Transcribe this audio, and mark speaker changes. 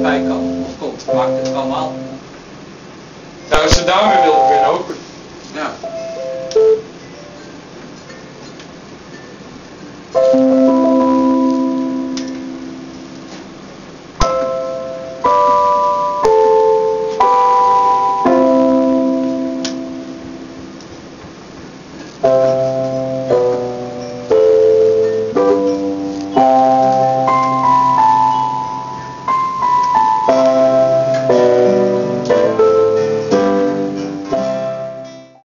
Speaker 1: erbij kan, of komt, maakt het allemaal.
Speaker 2: Nou, als ze daar weer wil